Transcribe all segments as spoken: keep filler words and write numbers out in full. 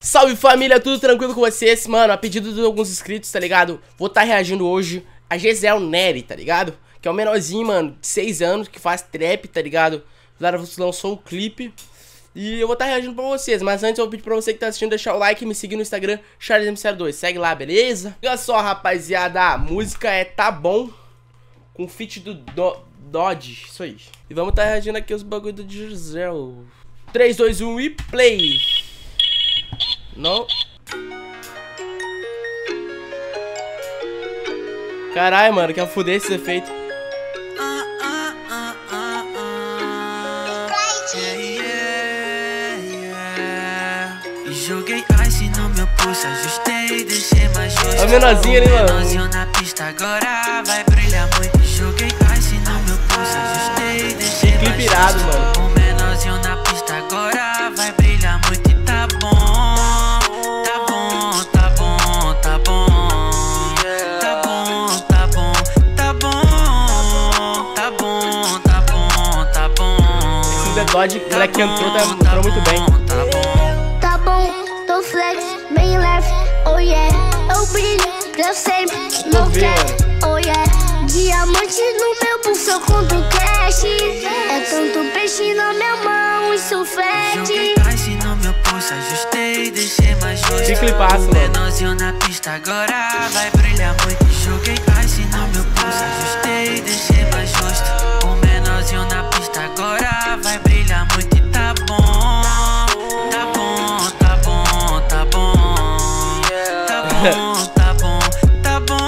Salve família, tudo tranquilo com vocês? Mano, a pedido de alguns inscritos, tá ligado? Vou estar tá reagindo hoje a Gisel Neri, tá ligado? Que é um menorzinho, mano, de seis anos, que faz trap, tá ligado? Ela lançou um clipe e eu vou estar tá reagindo pra vocês. Mas antes eu vou pedir pra você que tá assistindo deixar o like e me seguir no Instagram, Charles M zero dois. Segue lá, beleza? Olha só, rapaziada, a música é Tá Bom, com feat do, do Dodge, isso aí. E vamos estar tá reagindo aqui aos bagulho do Gisel. três, dois, um e play! Não. Caralho, mano, quer fuder esse efeito. Joguei ice no meu pulso, ajustei, deixei mais justo. A menorzinha ali, mano. Menorzinho na pista, agora vai brilhar muito. Joguei ice no meu pulso, ajustei, deixei mais clipe irado, justo. mano. O menorzinho na pista, agora vai brilhar muito e tá bom. Dodge, o moleque que entrou, tá, entrou muito bem. Tá bom, tô flex, bem leve, oh yeah. Eu brilho pra sempre, não quer, oh yeah. Diamante no meu pulso, eu conto cash. É tanto peixe na minha mão, isso fede. Joguei ice no meu pulso, ajustei, deixei mais justo. Que clipaço, mano. Menorzinho na pista, agora vai brilhar muito. Joguei ice no meu pulso, ajustei, deixei mais justo. O menorzinho na pista, agora vai brilhar muito e tá bom. Tá bom, tá bom, tá bom. Tá bom, tá bom, tá bom.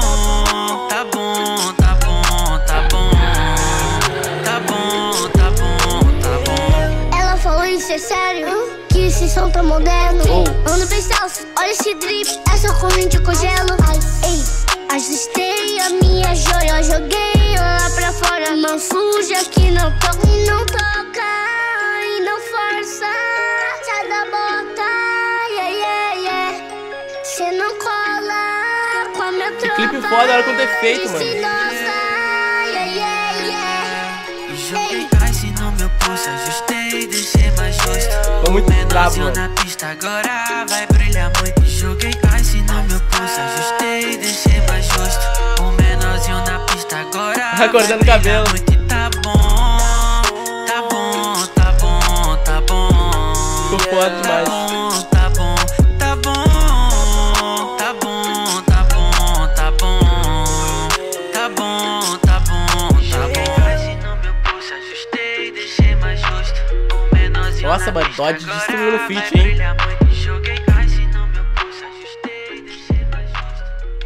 Tá bom, tá bom, tá bom. Tá bom, tá bom, tá bom. Ela falou isso é sério, que esse som tá moderno. Oh. Mano, descalço, olha esse drip, essa corrente eu congelo. Ei, ajustei a minha joia, joguei lá pra fora. Mão suja que não toca e não toca e não força. Sai da bota, yeah, yeah, yeah. Cê não cola com a minha tropa. Que clipe foda, olha quanto efeito, mano. Yeah, yeah, yeah. Joguei ice no meu pulso, ajustei, deixei mais justo. Tô muito bravo, mano. Na pista, agora vai brilhar muito. Joguei ice no meu pulso, ajustei, deixei mais justo. O menorzinho na pista, agora Acordando o cabelo. Muito, tá bom, tá bom, tá bom, tá bom. Ficou foda demais. Tá bom, tá bom, tá bom, tá bom, tá bom. Tá bom, tá bom, tá bom. Ice no meu pulso, ajustei, deixei mais justo. O menorzinho Nossa, na mano, pista, Dodge agora destruindo o vai feat, hein? brilhar muito. Joguei ice no meu pulso, ajustei, deixei mais justo.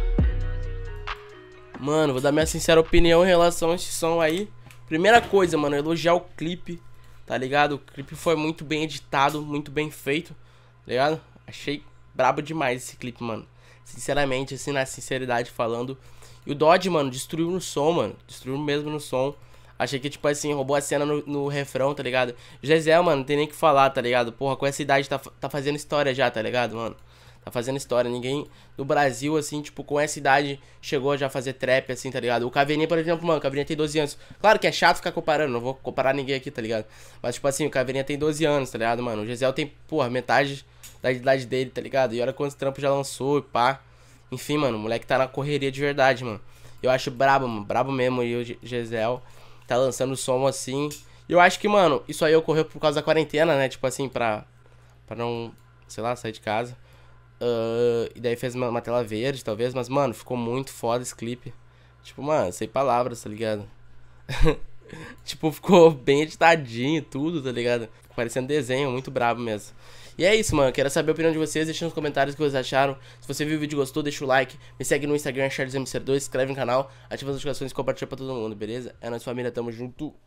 Mano, vou dar minha sincera opinião em relação a esse som aí. Primeira coisa, mano, elogiar o clipe, tá ligado? O clipe foi muito bem editado, muito bem feito, tá ligado? Achei brabo demais esse clipe, mano. Sinceramente, assim, na sinceridade falando. E o Dodge, mano, destruiu no som, mano. Destruiu mesmo no som. Achei que, tipo assim, roubou a cena no, no refrão, tá ligado? Gisel, mano, não tem nem o que falar, tá ligado? Porra, com essa idade tá, tá fazendo história já, tá ligado, mano? Tá fazendo história. Ninguém no Brasil, assim, tipo, com essa idade chegou já a fazer trap, assim, tá ligado? O Caveirinha, por exemplo, mano, o Caveirinha tem doze anos. Claro que é chato ficar comparando, não vou comparar ninguém aqui, tá ligado? Mas, tipo assim, o Caveirinha tem doze anos, tá ligado, mano? O Gisel tem, porra, metade da idade dele, tá ligado? E olha quantos trampos já lançou e pá. Enfim, mano, o moleque tá na correria de verdade, mano. Eu acho brabo, mano, brabo mesmo. E o Gisel tá lançando som assim. E eu acho que, mano, isso aí ocorreu por causa da quarentena, né? Tipo assim, pra, pra não, sei lá, sair de casa. Uh, e daí fez uma, uma tela verde, talvez. Mas, mano, ficou muito foda esse clipe. Tipo, mano, sem palavras, tá ligado? Tipo, ficou bem editadinho tudo, tá ligado? Parecendo desenho, muito brabo mesmo. E é isso, mano, quero saber a opinião de vocês. Deixa nos comentários o que vocês acharam. Se você viu o vídeo e gostou, deixa o like. Me segue no Instagram, Charles M zero dois, se inscreve no canal, ativa as notificações e compartilha pra todo mundo, beleza? É nóis, família, tamo junto.